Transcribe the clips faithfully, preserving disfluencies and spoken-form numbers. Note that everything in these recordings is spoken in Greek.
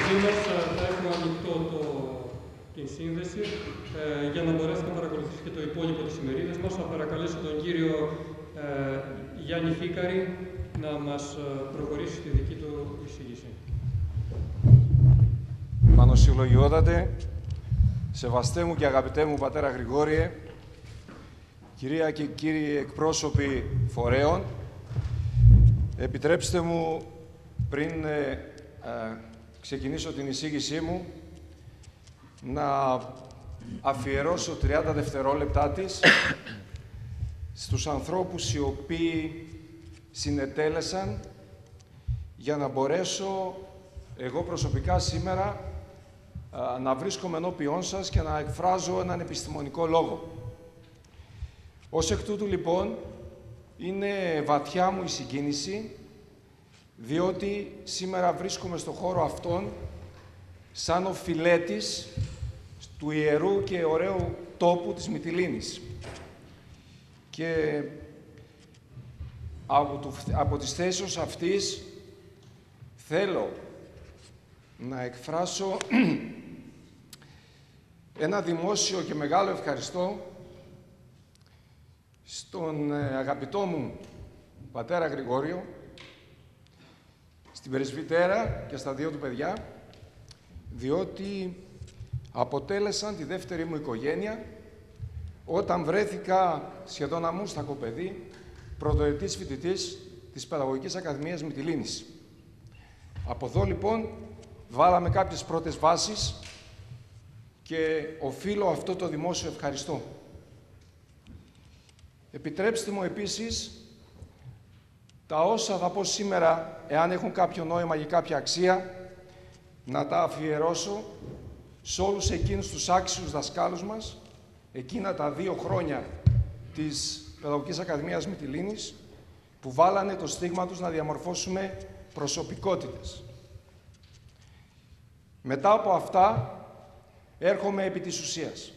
μαζί μας θα έχουμε ανοιχτό το, την σύνδεση ε, για να μπορέσει να παρακολουθήσει και το υπόλοιπο της ημερίδας μας. Θα παρακαλέσω τον κύριο ε, Γιάννη Φίκαρη να μας προχωρήσει στη δική του εισήγηση. Πανοσυλλογιότατε, σεβαστέ μου και αγαπητέ μου πατέρα Γρηγόριε, κυρία και κύριοι εκπρόσωποι φορέων, επιτρέψτε μου πριν ε, ε, ξεκινήσω την εισήγησή μου να αφιερώσω τριάντα δευτερόλεπτά της στους ανθρώπους οι οποίοι συνετέλεσαν για να μπορέσω εγώ προσωπικά σήμερα α, να βρίσκομαι ενώπιόν σας και να εκφράζω έναν επιστημονικό λόγο. Ως εκ τούτου, λοιπόν, είναι βαθιά μου η συγκίνηση, διότι σήμερα βρίσκομαι στο χώρο αυτόν σαν ο φιλέτης του ιερού και ωραίου τόπου της Μυτιλήνης. Και από, το, από τις θέσεις αυτής θέλω να εκφράσω ένα δημόσιο και μεγάλο ευχαριστώ στον αγαπητό μου πατέρα Γρηγόριο, στην πρεσβυτέρα και στα δύο του παιδιά, διότι αποτέλεσαν τη δεύτερη μου οικογένεια όταν βρέθηκα σχεδόν αμούστακο παιδί, πρωτοετής φοιτητής της Παιδαγωγικής Ακαδημίας Μυτιλήνης. Από εδώ, λοιπόν, βάλαμε κάποιες πρώτες βάσεις και οφείλω αυτό το δημόσιο ευχαριστώ. Επιτρέψτε μου επίσης τα όσα θα πω σήμερα, εάν έχουν κάποιο νόημα ή κάποια αξία, να τα αφιερώσω σε όλους εκείνους τους άξιους δασκάλους μας, εκείνα τα δύο χρόνια της Παιδαγωγικής Ακαδημίας Μυτιλήνης, που βάλανε το στίγμα τους να διαμορφώσουμε προσωπικότητες. Μετά από αυτά, έρχομαι επί της ουσίας.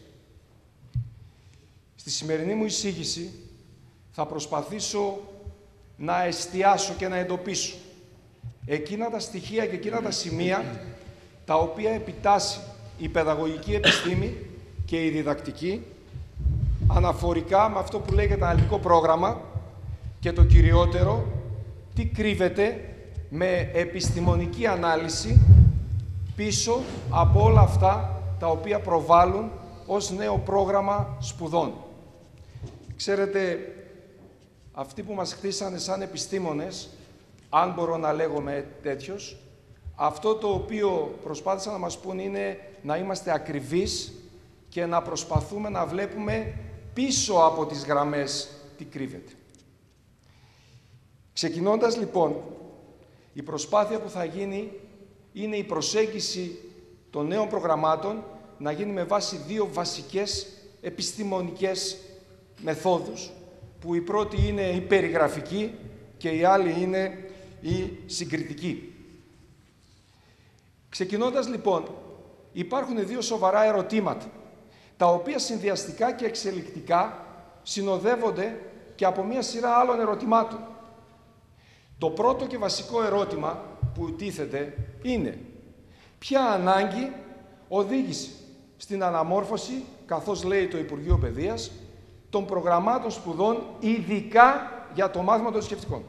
Στη σημερινή μου εισήγηση θα προσπαθήσω να εστιάσω και να εντοπίσω εκείνα τα στοιχεία και εκείνα τα σημεία τα οποία επιτάσσει η παιδαγωγική επιστήμη και η διδακτική αναφορικά με αυτό που λέγεται αναλυτικό πρόγραμμα και το κυριότερο, τι κρύβεται με επιστημονική ανάλυση πίσω από όλα αυτά τα οποία προβάλλουν ως νέο πρόγραμμα σπουδών. Ξέρετε, αυτοί που μας χτίσανε σαν επιστήμονες, αν μπορώ να λέγομαι τέτοιος, αυτό το οποίο προσπάθησαν να μας πούν είναι να είμαστε ακριβείς και να προσπαθούμε να βλέπουμε πίσω από τις γραμμές τι κρύβεται. Ξεκινώντας, λοιπόν, η προσπάθεια που θα γίνει είναι η προσέγγιση των νέων προγραμμάτων να γίνει με βάση δύο βασικές επιστημονικές μεθόδους, που η πρώτη είναι η περιγραφική και η άλλη είναι η συγκριτική. Ξεκινώντας, λοιπόν, υπάρχουν δύο σοβαρά ερωτήματα, τα οποία συνδυαστικά και εξελικτικά συνοδεύονται και από μία σειρά άλλων ερωτημάτων. Το πρώτο και βασικό ερώτημα που τίθεται είναι ποια ανάγκη οδήγησε στην αναμόρφωση, καθώς λέει το Υπουργείο Παιδείας, των προγραμμάτων σπουδών ειδικά για το μάθημα των θρησκευτικών.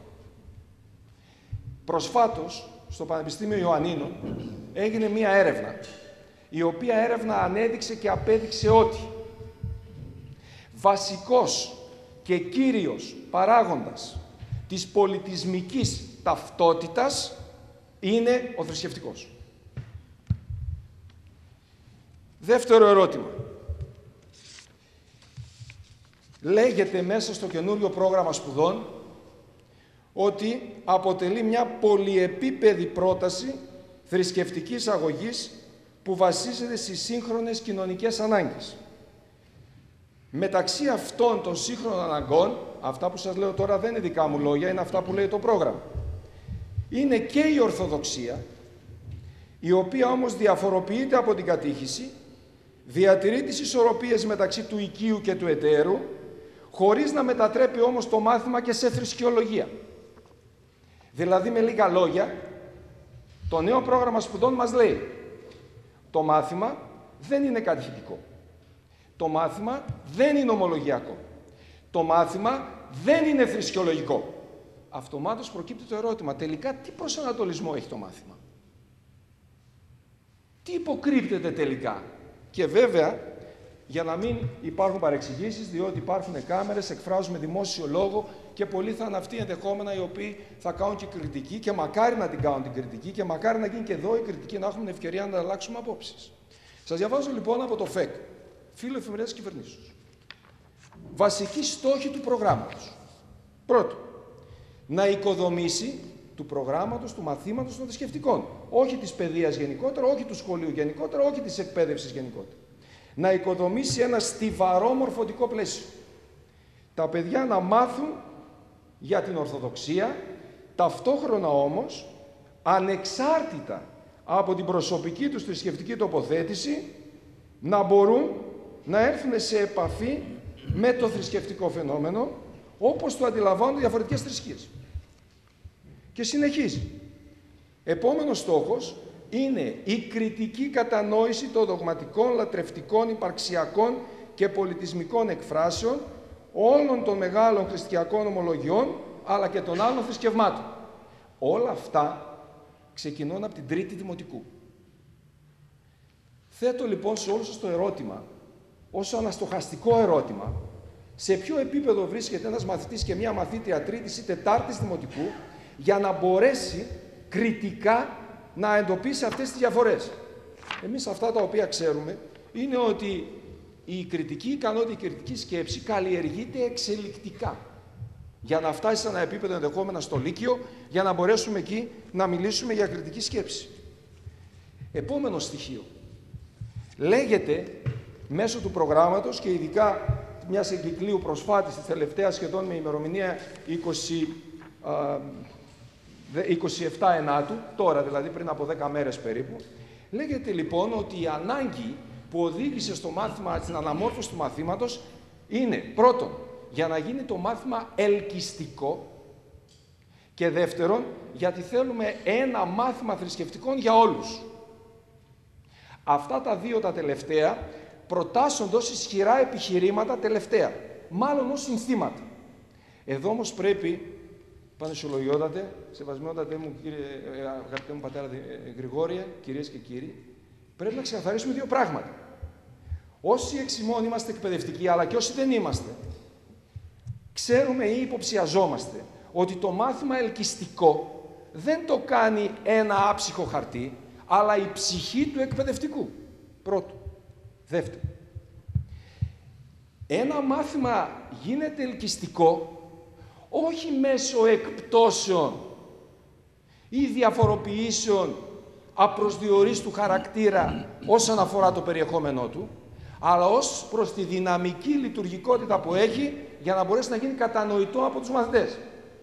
Προσφάτως, στο Πανεπιστήμιο Ιωαννίνων, έγινε μία έρευνα, η οποία έρευνα ανέδειξε και απέδειξε ότι βασικός και κύριος παράγοντας της πολιτισμικής ταυτότητας είναι ο θρησκευτικός. Δεύτερο ερώτημα. Λέγεται μέσα στο καινούριο πρόγραμμα σπουδών ότι αποτελεί μια πολυεπίπεδη πρόταση θρησκευτικής αγωγής που βασίζεται στις σύγχρονες κοινωνικές ανάγκες. Μεταξύ αυτών των σύγχρονων αναγκών, αυτά που σας λέω τώρα δεν είναι δικά μου λόγια, είναι αυτά που λέει το πρόγραμμα, είναι και η Ορθοδοξία, η οποία όμως διαφοροποιείται από την κατήχηση, διατηρεί τις ισορροπίες μεταξύ του οικείου και του εταίρου, χωρίς να μετατρέπει όμως το μάθημα και σε θρησκεολογία. Δηλαδή, με λίγα λόγια, Το νέο πρόγραμμα σπουδών μας λέει το μάθημα δεν είναι κατηχητικό. Το μάθημα δεν είναι ομολογιακό. Το μάθημα δεν είναι θρησκεολογικό. Αυτομάτως προκύπτει το ερώτημα, τελικά τι προσανατολισμό έχει το μάθημα. Τι υποκρύπτεται τελικά. Και βέβαια, για να μην υπάρχουν παρεξηγήσεις, διότι υπάρχουν κάμερες, εκφράζουμε δημόσιο λόγο και πολλοί θα είναι αυτοί ενδεχόμενα οι οποίοι θα κάνουν και κριτική και μακάρι να την κάνουν την κριτική και μακάρι να γίνει και εδώ η κριτική, να έχουμε την ευκαιρία να αλλάξουμε απόψεις. Σας διαβάζω λοιπόν από το ΦΕΚ, Φύλλο Εφημερίδας Κυβερνήσεως. Βασική στόχη του προγράμματος. Πρώτον, να οικοδομήσει του προγράμματος, του μαθήματος των θρησκευτικών. Όχι της παιδείας γενικότερα, όχι του σχολείου γενικότερα, όχι της εκπαίδευσης γενικότερα. Να οικοδομήσει ένα στιβαρό μορφωτικό πλαίσιο. Τα παιδιά να μάθουν για την Ορθοδοξία, ταυτόχρονα όμως, ανεξάρτητα από την προσωπική τους θρησκευτική τοποθέτηση, να μπορούν να έρθουν σε επαφή με το θρησκευτικό φαινόμενο, όπως το αντιλαμβάνονται διαφορετικές θρησκείες. Και συνεχίζει. Επόμενος στόχος είναι η κριτική κατανόηση των δογματικών, λατρευτικών, υπαρξιακών και πολιτισμικών εκφράσεων όλων των μεγάλων χριστιανικών ομολογιών, αλλά και των άλλων θρησκευμάτων. Όλα αυτά ξεκινούν από την τρίτη δημοτικού. Θέτω λοιπόν σε όλους σας το ερώτημα, ως αναστοχαστικό ερώτημα, σε ποιο επίπεδο βρίσκεται ένας μαθητής και μια μαθήτρια τρίτης ή τετάρτης δημοτικού για να μπορέσει κριτικά να εντοπίσει αυτές τις διαφορές. Εμείς αυτά τα οποία ξέρουμε είναι ότι η κριτική ικανότητα, η κριτική σκέψη καλλιεργείται εξελικτικά για να φτάσει σε ένα επίπεδο ενδεχόμενα στο Λύκειο, για να μπορέσουμε εκεί να μιλήσουμε για κριτική σκέψη. Επόμενο στοιχείο. Λέγεται μέσω του προγράμματος και ειδικά μιας εγκυκλίου προσφάτης, τη τελευταία σχεδόν με ημερομηνία είκοσι επτά Ενάτου, τώρα δηλαδή πριν από δέκα μέρες περίπου, λέγεται λοιπόν ότι η ανάγκη που οδήγησε στο μάθημα, στην αναμόρφωση του μαθήματος, είναι πρώτον, για να γίνει το μάθημα ελκυστικό και δεύτερον, γιατί θέλουμε ένα μάθημα θρησκευτικών για όλους. Αυτά τα δύο τα τελευταία προτάσσονται ως ισχυρά επιχειρήματα τελευταία, μάλλον ως συνθήματα. Εδώ όμως πρέπει, πανεσιολογιότατε, σεβασμιότατε μου, κύριε, αγαπητέ μου πατέρα Γρηγόρια, κυρίες και κύριοι, πρέπει να ξεκαθαρίσουμε δύο πράγματα. Όσοι εξημών είμαστε εκπαιδευτικοί, αλλά και όσοι δεν είμαστε, ξέρουμε ή υποψιαζόμαστε ότι το μάθημα ελκυστικό δεν το κάνει ένα άψυχο χαρτί, αλλά η ψυχή του εκπαιδευτικού. Πρώτο. Δεύτερο. Ένα μάθημα γίνεται ελκυστικό όχι μέσω εκπτώσεων ή διαφοροποιήσεων απροσδιορίστου χαρακτήρα όσον αφορά το περιεχόμενό του, αλλά ως προς τη δυναμική λειτουργικότητα που έχει για να μπορέσει να γίνει κατανοητό από τους μαθητές.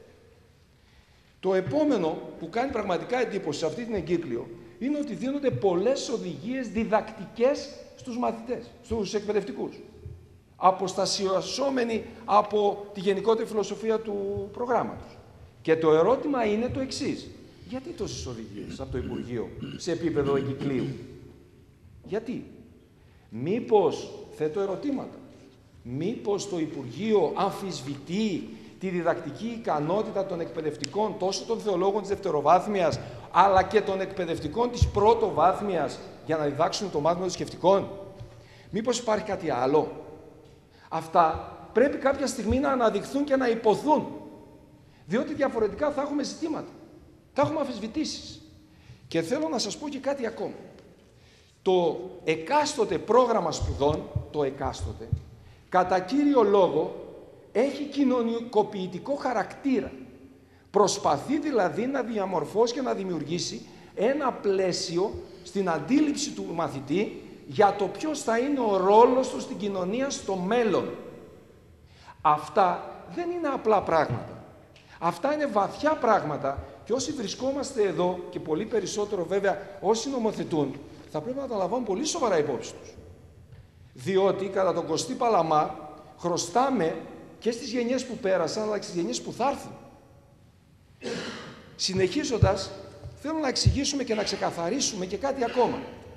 Το επόμενο που κάνει πραγματικά εντύπωση σε αυτή την εγκύκλιο είναι ότι δίνονται πολλές οδηγίες διδακτικές στους μαθητές, στους εκπαιδευτικούς, αποστασιασόμενοι από τη γενικότερη φιλοσοφία του προγράμματος. Και το ερώτημα είναι το εξής. Γιατί τόσες οδηγίες από το Υπουργείο σε επίπεδο εγκυκλίου? Γιατί? Μήπως, θέτω ερωτήματα, μήπως το Υπουργείο αμφισβητεί τη διδακτική ικανότητα των εκπαιδευτικών τόσο των θεολόγων της δευτεροβάθμιας αλλά και των εκπαιδευτικών της πρωτοβάθμιας για να διδάξουν το μάθημα των θρησκευτικών? Μήπως υπάρχει κάτι άλλο? Αυτά πρέπει κάποια στιγμή να αναδειχθούν και να υποθούν, διότι διαφορετικά θα έχουμε ζητήματα, θα έχουμε αμφισβητήσεις. Και θέλω να σας πω και κάτι ακόμα. Το εκάστοτε πρόγραμμα σπουδών, το εκάστοτε, κατά κύριο λόγο, έχει κοινωνικοποιητικό χαρακτήρα. Προσπαθεί δηλαδή να διαμορφώσει και να δημιουργήσει ένα πλαίσιο στην αντίληψη του μαθητή για το ποιος θα είναι ο ρόλος του στην κοινωνία στο μέλλον. Αυτά δεν είναι απλά πράγματα. Αυτά είναι βαθιά πράγματα και όσοι βρισκόμαστε εδώ και πολύ περισσότερο βέβαια όσοι νομοθετούν, θα πρέπει να τα λαμβάνουν πολύ σοβαρά υπόψη τους. Διότι κατά τον Κωστή Παλαμά χρωστάμε και στις γενιές που πέρασαν αλλά και στις γενιές που θα έρθουν. Συνεχίζοντας, θέλω να εξηγήσουμε και να ξεκαθαρίσουμε και κάτι ακόμα.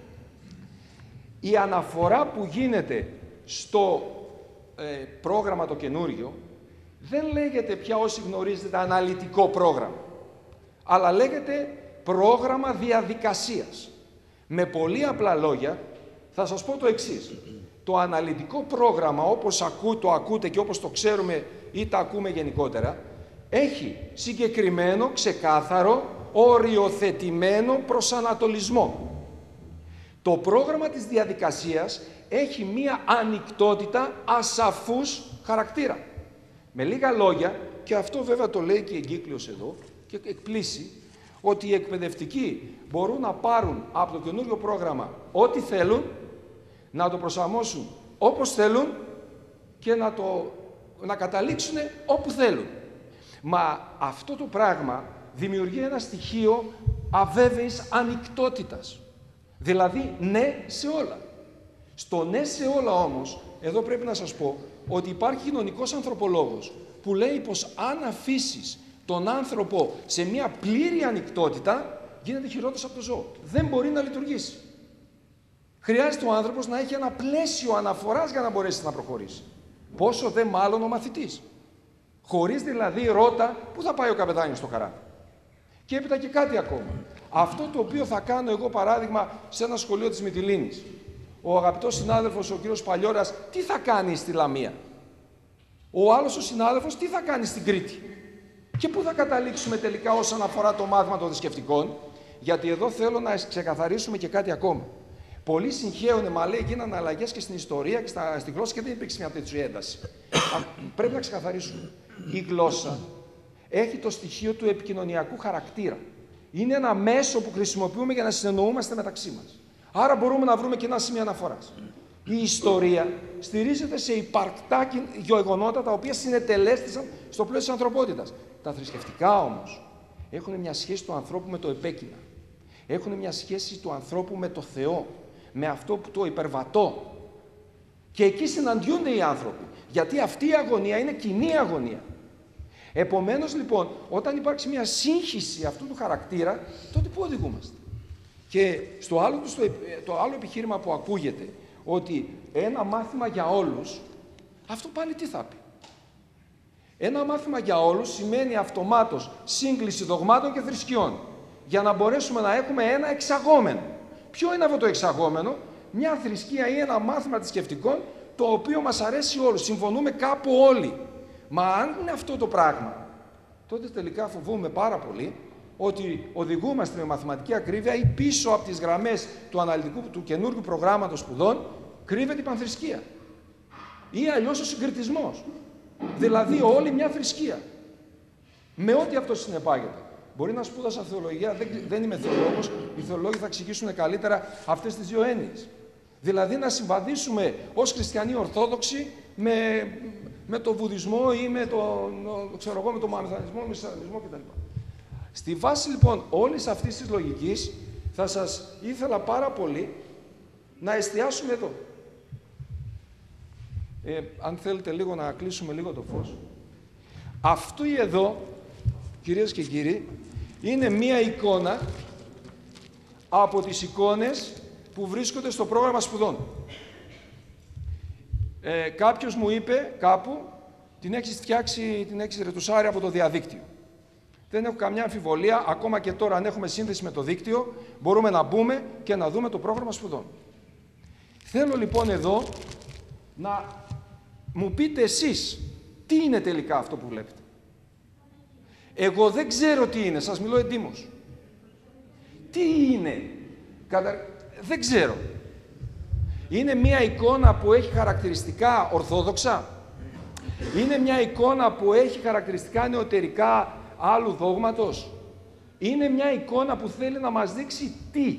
Η αναφορά που γίνεται στο ε, πρόγραμμα το καινούριο δεν λέγεται πια, όσοι γνωρίζετε, αναλυτικό πρόγραμμα, αλλά λέγεται πρόγραμμα διαδικασίας. Με πολύ απλά λόγια θα σας πω το εξής. Το αναλυτικό πρόγραμμα, όπως ακού, το ακούτε και όπως το ξέρουμε ή τα ακούμε γενικότερα, έχει συγκεκριμένο, ξεκάθαρο, οριοθετημένο προσανατολισμό. Το πρόγραμμα της διαδικασίας έχει μία ανοιχτότητα ασαφούς χαρακτήρα. Με λίγα λόγια, και αυτό βέβαια το λέει και η εγκύκλειος εδώ και εκπλήσει, ότι οι εκπαιδευτικοί μπορούν να πάρουν από το καινούριο πρόγραμμα ό,τι θέλουν, να το προσαρμόσουν όπως θέλουν και να, το, να καταλήξουν όπου θέλουν. Μα αυτό το πράγμα δημιουργεί ένα στοιχείο αβέβαιης ανοιχτότητας. Δηλαδή ναι σε όλα. Στο ναι σε όλα όμως, εδώ πρέπει να σας πω ότι υπάρχει κοινωνικός ανθρωπολόγος που λέει πως αν αφήσεις τον άνθρωπο σε μια πλήρη ανοιχτότητα, γίνεται χειρότερος από το ζώο. Δεν μπορεί να λειτουργήσει. Χρειάζεται ο άνθρωπος να έχει ένα πλαίσιο αναφοράς για να μπορέσει να προχωρήσει. Πόσο δε μάλλον ο μαθητής. Χωρίς δηλαδή ρώτα, πού θα πάει ο καπετάνιος στο καράβι. Και έπειτα και κάτι ακόμα. Αυτό το οποίο θα κάνω εγώ παράδειγμα σε ένα σχολείο της Μυτιλήνης. Ο αγαπητός συνάδελφος ο κύριος Παλιώρας τι θα κάνει στη Λαμία. Ο άλλος ο συνάδελφος τι θα κάνει στην Κρήτη. Και πού θα καταλήξουμε τελικά όσον αφορά το μάθημα των θρησκευτικών. Γιατί εδώ θέλω να ξεκαθαρίσουμε και κάτι ακόμα. Πολλοί συγχαίουν, μα λέει, γίνανε αλλαγές και στην ιστορία και στα, στη γλώσσα και δεν υπήρξε μια τέτοια ένταση. Α, πρέπει να ξεκαθαρίσουμε. Η γλώσσα έχει το στοιχείο του επικοινωνιακού χαρακτήρα. Είναι ένα μέσο που χρησιμοποιούμε για να συνεννοούμαστε μεταξύ μας. Άρα μπορούμε να βρούμε και ένα σημείο αναφοράς. Η ιστορία στηρίζεται σε υπαρκτά γεγονότα τα οποία συνετελέστησαν στο πλαίσιο της ανθρωπότητας. Τα θρησκευτικά όμως έχουν μια σχέση του ανθρώπου με το επέκεινα. Έχουν μια σχέση του ανθρώπου με το Θεό, με αυτό που το υπερβατώ. Και εκεί συναντιούνται οι άνθρωποι. Γιατί αυτή η αγωνία είναι κοινή αγωνία. Επομένως λοιπόν, όταν υπάρξει μια σύγχυση αυτού του χαρακτήρα, τότε πού οδηγούμαστε. Και στο άλλο, στο, το άλλο επιχείρημα που ακούγεται, ότι ένα μάθημα για όλους, αυτό πάλι τι θα πει. Ένα μάθημα για όλους σημαίνει αυτομάτως σύγκληση δογμάτων και θρησκειών, για να μπορέσουμε να έχουμε ένα εξαγόμενο. Ποιο είναι αυτό το εξαγόμενο? Μια θρησκεία ή ένα μάθημα θρησκευτικών, το οποίο μας αρέσει όλους, συμφωνούμε κάπου όλοι. Μα αν είναι αυτό το πράγμα, τότε τελικά φοβούμαι πάρα πολύ ότι οδηγούμαστε με μαθηματική ακρίβεια ή πίσω από τις γραμμές του αναλυτικού, του καινούργιου προγράμματος σπουδών, κρύβεται η πανθρησκεία. Ή αλλιώς ο συγκριτισμός. Δηλαδή όλη μια θρησκεία. Με ό,τι αυτό συνεπάγεται. Μπορεί να σπούδασα θεολογία, δεν, δεν είμαι θεολόγος, οι θεολόγοι θα εξηγήσουν καλύτερα αυτές τις δύο έννοιες. Δηλαδή να συμβαδίσουμε ως χριστιανοί ορθόδοξοι με, με το βουδισμό ή με το, ξέρω εγώ, με το μαμεθανισμό, με το ισλαμισμό κτλ. Στη βάση λοιπόν όλης αυτής της λογικής θα σας ήθελα πάρα πολύ να εστιάσουμε εδώ. Ε, αν θέλετε λίγο να κλείσουμε λίγο το φως. Αυτό εδώ, κυρίες και κύριοι, είναι μία εικόνα από τις εικόνες που βρίσκονται στο πρόγραμμα σπουδών. Ε, κάποιος μου είπε κάπου, την έχεις φτιάξει, την έχεις ρετουσάρει από το διαδίκτυο. Δεν έχω καμιά αμφιβολία, ακόμα και τώρα αν έχουμε σύνδεση με το δίκτυο, μπορούμε να μπούμε και να δούμε το πρόγραμμα σπουδών. Θέλω λοιπόν εδώ να μου πείτε εσείς, τι είναι τελικά αυτό που βλέπετε. Εγώ δεν ξέρω τι είναι, σας μιλώ εντύμως. Τι είναι, κατα... δεν ξέρω. Είναι μια εικόνα που έχει χαρακτηριστικά ορθόδοξα. Είναι μια εικόνα που έχει χαρακτηριστικά νεωτερικά άλλου δόγματος. Είναι μια εικόνα που θέλει να μας δείξει τι.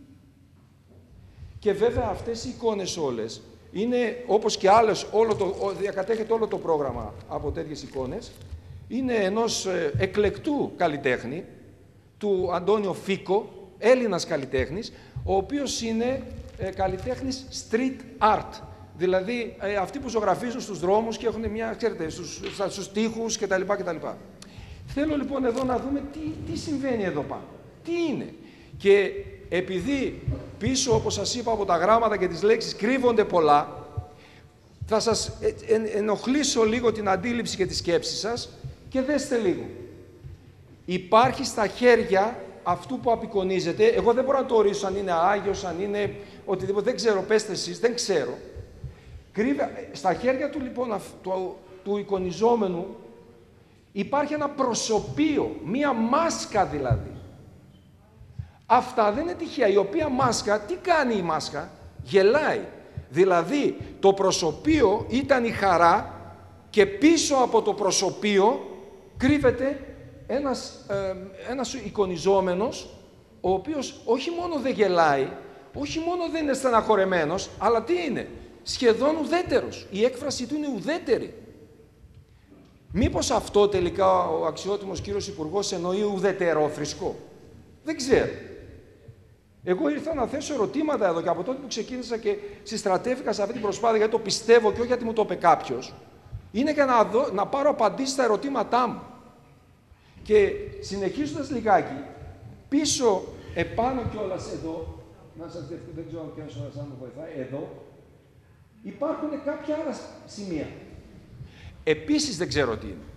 Και βέβαια αυτές οι εικόνες όλες είναι, όπως και άλλες, όλο το, διακατέχεται όλο το πρόγραμμα από τέτοιες εικόνες, είναι ενός ε, εκλεκτού καλλιτέχνη, του Αντώνιο Φίκο, Έλληνας καλλιτέχνης, ο οποίος είναι ε, καλλιτέχνης street art. Δηλαδή ε, αυτοί που ζωγραφίζουν στους δρόμους και έχουν μια, ξέρετε, στους, στους τοίχους κτλ. κτλ. Θέλω λοιπόν εδώ να δούμε τι, τι συμβαίνει εδώ πάνω. Τι είναι? Και επειδή πίσω, όπως σας είπα, από τα γράμματα και τις λέξεις κρύβονται πολλά, θα σας ενοχλήσω λίγο την αντίληψη και τη σκέψη σας και δέστε λίγο. Υπάρχει στα χέρια αυτού που απεικονίζεται, εγώ δεν μπορώ να το ορίσω αν είναι Άγιος, αν είναι οτιδήποτε, δεν ξέρω, πέστε εσείς, δεν ξέρω. Κρύβε, στα χέρια του λοιπόν του, του εικονιζόμενου υπάρχει ένα προσωπείο, μία μάσκα δηλαδή. Αυτά δεν είναι τυχαία, η οποία μάσκα, τι κάνει η μάσκα, γελάει. Δηλαδή το προσωπείο ήταν η χαρά και πίσω από το προσωπείο κρύβεται ένας, ε, ένας εικονιζόμενος, ο οποίος όχι μόνο δεν γελάει, όχι μόνο δεν είναι στεναχωρεμένος, αλλά τι είναι, σχεδόν ουδέτερος. Η έκφραση του είναι ουδέτερη. Μήπως αυτό τελικά ο αξιότιμος κύριος Υπουργός εννοεί ουδετερόθρησκο? Δεν ξέρω. Εγώ ήρθα να θέσω ερωτήματα εδώ και από τότε που ξεκίνησα και συστρατεύτηκα σε αυτή την προσπάθεια, γιατί το πιστεύω και όχι γιατί μου το είπε κάποιος, είναι για να, δω, να πάρω απαντήσεις στα ερωτήματά μου. Και συνεχίζοντας λιγάκι, πίσω, επάνω κιόλας εδώ, να σας δεχτώ, δεν ξέρω αν και ένας ώρας αν μου βοηθάει, εδώ, υπάρχουν κάποια άλλα σημεία. Επίσης δεν ξέρω τι είναι.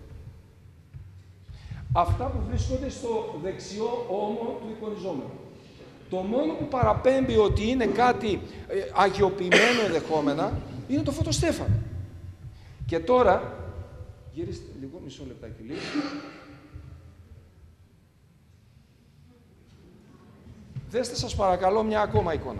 Αυτά που βρίσκονται στο δεξιό ώμο του εικονιζόμενου. Το μόνο που παραπέμπει ότι είναι κάτι ε, αγιοποιημένο ενδεχόμενα είναι το φωτοστέφανο. Και τώρα, γυρίστε λίγο, μισό λεπτάκι λίγο. Δέστε σας παρακαλώ μια ακόμα εικόνα.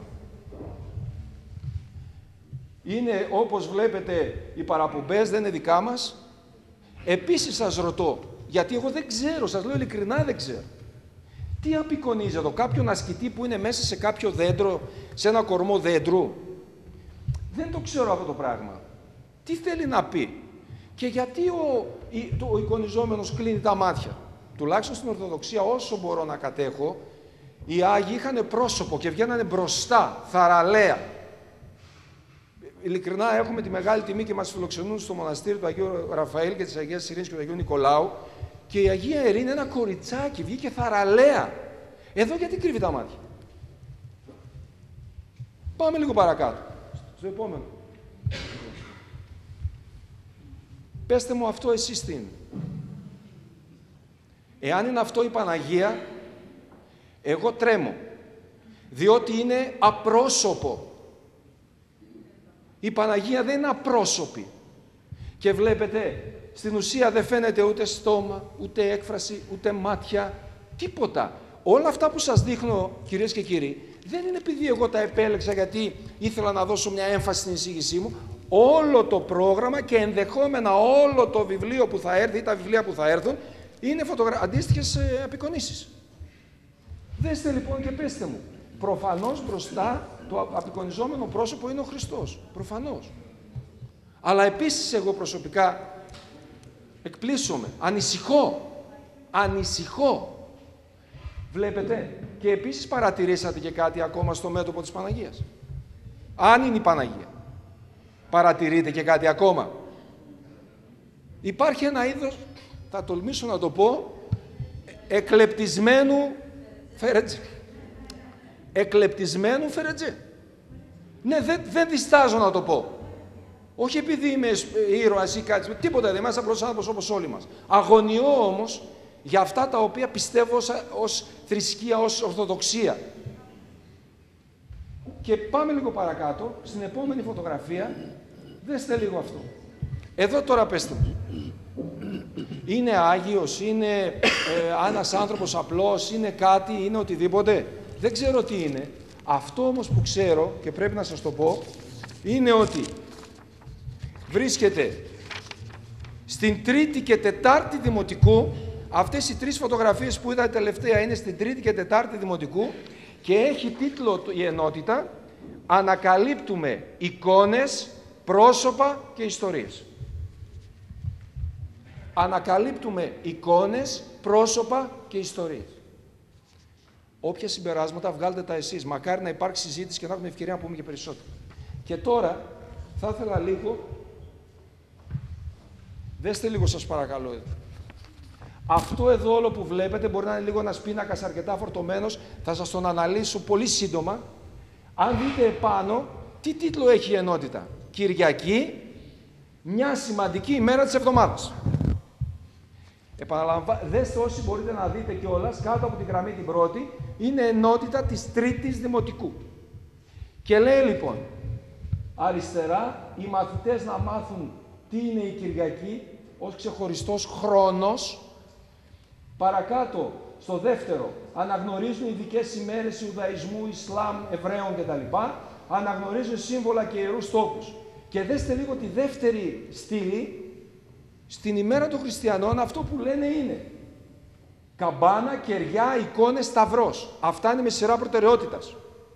Είναι, όπως βλέπετε, οι παραπομπές δεν είναι δικά μας. Επίσης σας ρωτώ, γιατί εγώ δεν ξέρω, σας λέω ειλικρινά δεν ξέρω. Τι απεικονίζει εδώ, κάποιον ασκητή που είναι μέσα σε κάποιο δέντρο, σε ένα κορμό δέντρου? Δεν το ξέρω αυτό το πράγμα. Τι θέλει να πει? Και γιατί ο, ο, ο εικονιζόμενος κλείνει τα μάτια? Τουλάχιστον στην Ορθοδοξία, όσο μπορώ να κατέχω, οι Άγιοι είχαν πρόσωπο και βγαίνανε μπροστά, θαραλέα. Ειλικρινά έχουμε τη μεγάλη τιμή και μας φιλοξενούν στο μοναστήρι του Αγίου Ραφαήλ και της Αγίας Ειρήνης και του Αγίου Νικολάου, και η Αγία Ειρήνη, ένα κοριτσάκι, βγήκε θαραλέα. Εδώ γιατί κρύβει τα μάτια? Πάμε λίγο παρακάτω, στο επόμενο. Πέστε μου αυτό εσείς τι είναι. Εάν είναι αυτό η Παναγία, εγώ τρέμω, διότι είναι απρόσωπο. Η Παναγία δεν είναι απρόσωπη. Και βλέπετε, στην ουσία δεν φαίνεται ούτε στόμα, ούτε έκφραση, ούτε μάτια, τίποτα. Όλα αυτά που σας δείχνω, κυρίες και κύριοι, δεν είναι επειδή εγώ τα επέλεξα γιατί ήθελα να δώσω μια έμφαση στην εισήγησή μου. Όλο το πρόγραμμα και ενδεχόμενα όλο το βιβλίο που θα έρθει ή τα βιβλία που θα έρθουν είναι φωτογρα... αντίστοιχες ε, απεικονίσεις. Δέστε λοιπόν και πέστε μου. Προφανώς μπροστά το απεικονιζόμενο πρόσωπο είναι ο Χριστός. Προφανώς. Αλλά επίσης εγώ προσωπικά εκπλήσωμαι, ανησυχώ, ανησυχώ. Βλέπετε, και επίσης παρατηρήσατε και κάτι ακόμα στο μέτωπο της Παναγίας. Αν είναι η Παναγία, παρατηρείτε και κάτι ακόμα. Υπάρχει ένα είδος, θα τολμήσω να το πω, εκλεπτισμένου φερετζέ. Εκλεπτισμένου φερετζέ. Ναι, δεν, δεν διστάζω να το πω. Όχι επειδή είμαι ήρωας ή κάτι, τίποτα, δεν είμαι απλός άνθρωπος όπως όλοι μας. Αγωνιώ όμως για αυτά τα οποία πιστεύω ως, ως θρησκεία, ως ορθοδοξία. Και πάμε λίγο παρακάτω, στην επόμενη φωτογραφία, δέστε λίγο αυτό. Εδώ τώρα πέστε μου. Είναι Άγιος, είναι ε, ένας άνθρωπος απλός, είναι κάτι, είναι οτιδήποτε. Δεν ξέρω τι είναι. Αυτό όμως που ξέρω και πρέπει να σας το πω, είναι ότι βρίσκεται στην τρίτη και τετάρτη δημοτικού. Αυτές οι τρεις φωτογραφίες που είδατε τελευταία είναι στην τρίτη και τετάρτη δημοτικού και έχει τίτλο η ενότητα «Ανακαλύπτουμε εικόνες, πρόσωπα και ιστορίες». Ανακαλύπτουμε εικόνες, πρόσωπα και ιστορίες. Όποια συμπεράσματα βγάλτε τα εσείς. Μακάρι να υπάρξει συζήτηση και να έχουμε ευκαιρία να πούμε και περισσότερο. Και τώρα θα ήθελα λίγο, δέστε λίγο σας παρακαλώ εδώ. Αυτό εδώ όλο που βλέπετε μπορεί να είναι λίγο ένας πίνακας αρκετά φορτωμένος, θα σας τον αναλύσω πολύ σύντομα. Αν δείτε επάνω, τι τίτλο έχει η ενότητα? Κυριακή, μια σημαντική ημέρα της εβδομάδας. Επαναλαμβάνω, δέστε όσοι μπορείτε να δείτε κιόλας, κάτω από τη γραμμή την πρώτη, είναι ενότητα της Τρίτης Δημοτικού. Και λέει λοιπόν, αριστερά, οι μαθητές να μάθουν τι είναι η Κυριακή ως ξεχωριστός χρόνος. Παρακάτω, στο δεύτερο, αναγνωρίζουν ειδικές ημέρες Ιουδαϊσμού, Ισλάμ, Εβραίων κτλ. Αναγνωρίζουν σύμβολα και ιερούς τόπους. Και δέστε λίγο τη δεύτερη στήλη, στην ημέρα των χριστιανών αυτό που λένε είναι καμπάνα, κεριά, εικόνες, σταυρός. Αυτά είναι με σειρά προτεραιότητας.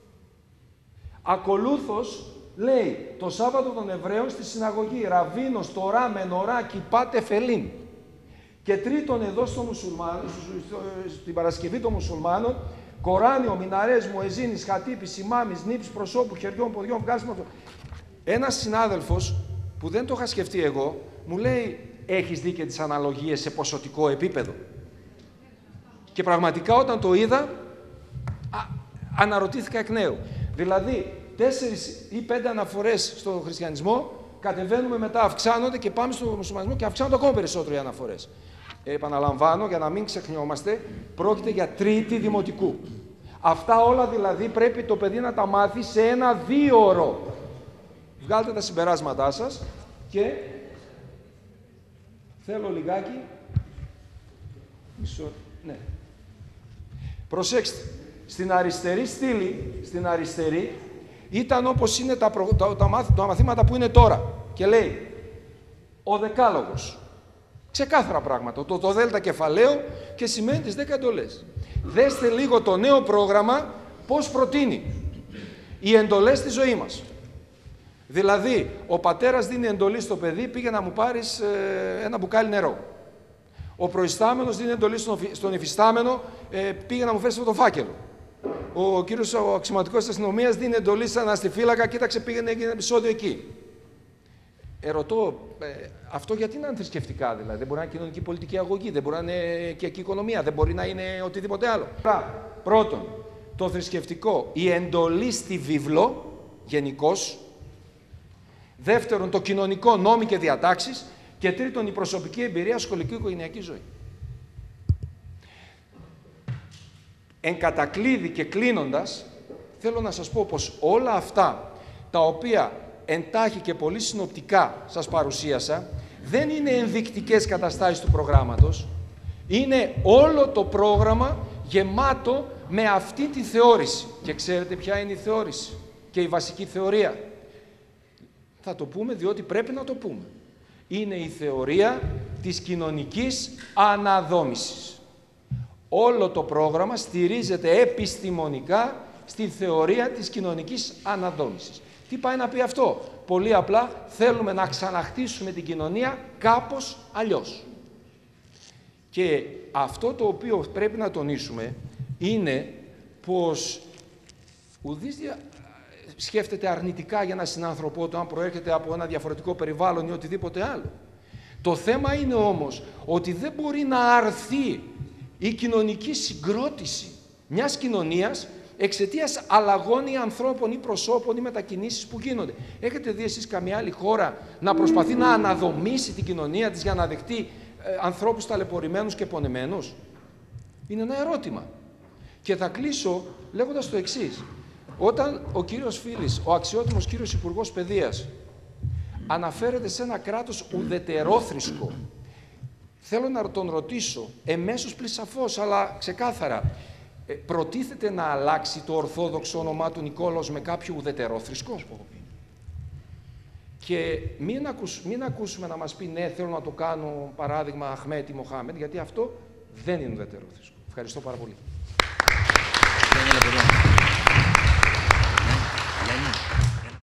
Ακολούθως λέει το Σάββατο των Εβραίων στη συναγωγή Ραβίνος, Τορά, Μενορά, Κιπά, Τεφελίν. Και τρίτον εδώ στο μουσουλμάνο, στην Παρασκευή των μουσουλμάνων, Κοράνιο, Μιναρές, Μουεζίνης, Χατίπης, Ημάμις, Νύψης, Προσώπου, Χεριών, Ποδιών, Βγάσιμο. Ένας συνάδελφος που δεν το είχα σκεφτεί εγώ, μου λέει, έχεις δει και τις αναλογίες σε ποσοτικό επίπεδο? Και πραγματικά όταν το είδα, α, αναρωτήθηκα εκ νέου. Δηλαδή, τέσσερις ή πέντε αναφορές στο χριστιανισμό, κατεβαίνουμε μετά, αυξάνονται και πάμε στο μουσουλμανισμό και αυξάνονται ακόμα περισσότερο οι αναφορές. Ε, επαναλαμβάνω, για να μην ξεχνιόμαστε, πρόκειται για Τρίτη Δημοτικού. Αυτά όλα δηλαδή πρέπει το παιδί να τα μάθει σε ένα δίωρο. Βγάλτε τα συμπεράσματά σας και θέλω λιγάκι. Μισό, ναι. Προσέξτε, στην αριστερή στήλη, στην αριστερή, ήταν όπως είναι τα, προ... τα, τα, μαθ... τα μαθήματα που είναι τώρα. Και λέει, ο Δεκάλογος. Ξεκάθαρα πράγματα. Το, το δέλτα κεφαλαίο και σημαίνει τις δέκα εντολές. Δέστε λίγο το νέο πρόγραμμα πώς προτείνει οι εντολές στη ζωή μας. Δηλαδή, ο πατέρας δίνει εντολή στο παιδί, πήγε να μου πάρεις ε, ένα μπουκάλι νερό. Ο προϊστάμενος δίνει εντολή στον, στον υφιστάμενο, ε, πήγε να μου φέρεις αυτό το φάκελο. Ο κύριος ο αξιωματικός της αστυνομίας δίνει εντολή σαν αστιφύλακα, κοίταξε, πήγαινε ένα επεισόδιο εκεί. Ερωτώ, ε, αυτό γιατί να είναι θρησκευτικά, δηλαδή, δεν μπορεί να είναι κοινωνική πολιτική αγωγή, δεν μπορεί να είναι και εκεί οικονομία, δεν μπορεί να είναι οτιδήποτε άλλο. Πρώτον, το θρησκευτικό, η εντολή στη βίβλο, γενικώς. Δεύτερον, το κοινωνικό, νόμοι και διατάξεις. Και τρίτον, η προσωπική εμπειρία, σχολική οικογενειακή ζωή. Εν κατακλείδη και κλείνοντας, θέλω να σας πω πως όλα αυτά τα οποία εντάχει και πολύ συνοπτικά σας παρουσίασα, δεν είναι ενδεικτικές καταστάσεις του προγράμματος, είναι όλο το πρόγραμμα γεμάτο με αυτή τη θεώρηση. Και ξέρετε ποια είναι η θεώρηση και η βασική θεωρία? Θα το πούμε διότι πρέπει να το πούμε. Είναι η θεωρία της κοινωνικής αναδόμησης. Όλο το πρόγραμμα στηρίζεται επιστημονικά στη θεωρία της κοινωνικής αναδόμησης. Τι πάει να πει αυτό? Πολύ απλά θέλουμε να ξαναχτίσουμε την κοινωνία κάπως αλλιώς. Και αυτό το οποίο πρέπει να τονίσουμε είναι πως ουδής δια... σκέφτεται αρνητικά για ένα συνάνθρωπό του αν προέρχεται από ένα διαφορετικό περιβάλλον ή οτιδήποτε άλλο. Το θέμα είναι όμως ότι δεν μπορεί να αρθεί η κοινωνική συγκρότηση μιας κοινωνίας εξαιτίας αλλαγών ή ανθρώπων ή προσώπων ή μετακινήσεις που γίνονται. Έχετε δει εσείς καμιά άλλη χώρα να προσπαθεί να αναδομήσει την κοινωνία της για να δεχτεί ε, ανθρώπους ταλαιπωρημένους και πονεμένους? Είναι ένα ερώτημα. Και θα κλείσω λέγοντας το εξής. Όταν ο κύριος Φίλης, ο αξιότιμος κύριος Υπουργός Παιδείας, αναφέρεται σε ένα κράτος ουδετερόθρησκο, θέλω να τον ρωτήσω, εμέσως πλησαφώς, αλλά ξεκάθαρα, ε, προτίθεται να αλλάξει το ορθόδοξο όνομά του Νικόλαος με κάποιο ουδετερόθρησκο? Και μην, ακούς, μην ακούσουμε να μας πει ναι, θέλω να το κάνω παράδειγμα Αχμέτ ή Μοχάμετ, γιατί αυτό δεν είναι ουδετερόθρησκο. Ευχαριστώ πάρα πολύ.